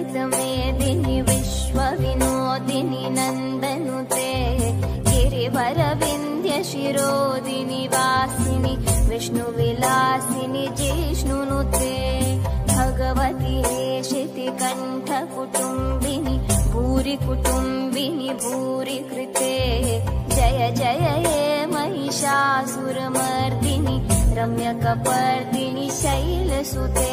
मेदिनि विश्वविनोदिनि नन्दनुते गिरिवरविन्द्य शिरोदिनि वासिनि विष्णुविलासिनि जिष्णुनुते भगवति हेशितिकण्ठकुटुम्बिनि भूरि कुटुम्बिनि भूरि कृते जय जय हे महिषासुरमर्दिनि रम्यकपर्दिनि शैलसुते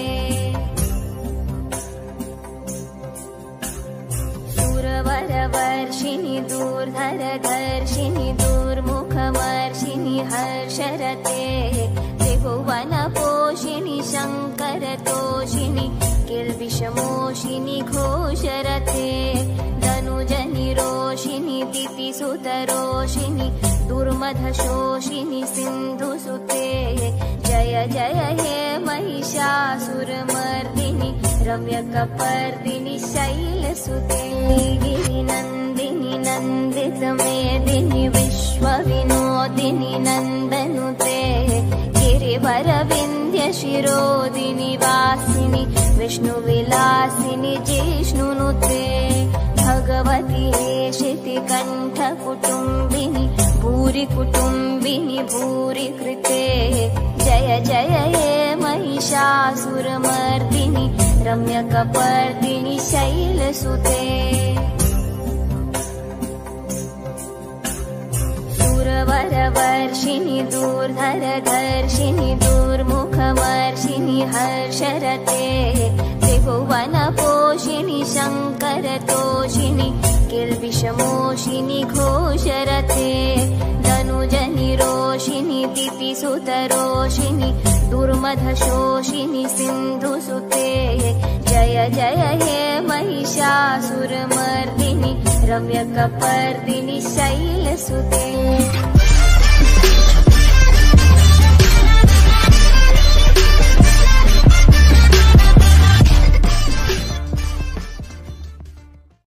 सुरवरवर्षिणि दूर्धरधर्षिणि दूर्मुखमर्षिणि हर्षरते त्रिभुवनपोषिणि शङ्करतोषिणि किल्बिषमोषिनि घोषरते धनुजनिरोषिणि दितिसुतरोषिणि दुर्मधशोषिनि सिन्धुसुते जय जय हे महिषासुरमर्दिनि रम्यकपर्दिनि शैलसुते गिरिनन्दिनि नन्दितमेदिनि विश्वविनोदिनि नन्दनुते गिरिवरविन्द्य शिरोदिनि वासिनि विष्णुविलासिनि जिष्णुनुते भगवति हेशितिकण्ठकुटुम्बिनि भूरि कुटुम्बिनि भूरि कृते जय जय हे महिषासुरमर्दिनि रम्यकपर्दिनि शैलसुते सुरवरवर्षिणि दूर्धरधर्षिणि दूर्मुखमर्षिणि हर्षरते त्रिभुवनपोषिणि शङ्करतोषिणि किल्बिषमोषिनि घोषरते धनुजनिरोषिणि दितिसुतरोषिणि दुर्मधशोषिनि सिन्धुसुते जय जय हे महिषासुरमर्दिनि रम्यकपर्दिनि शैलसुते